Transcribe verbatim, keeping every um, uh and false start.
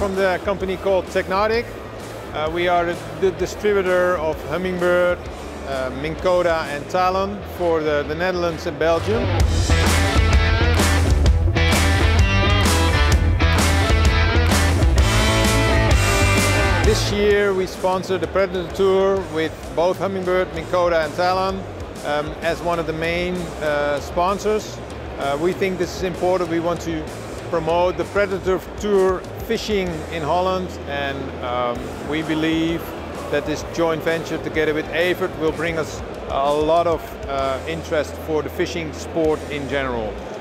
from the company called Technotic. Uh, we are the, the distributor of Humminbird, uh, MINN KOTA and TALON for the, the Netherlands and Belgium. This year we sponsored the Predatortour with both Humminbird, MINN KOTA and TALON um, as one of the main uh, sponsors. Uh, we think this is important. We want to promote the Predatortour fishing in Holland, and um, we believe that this joint venture together with Evert will bring us a lot of uh, interest for the fishing sport in general.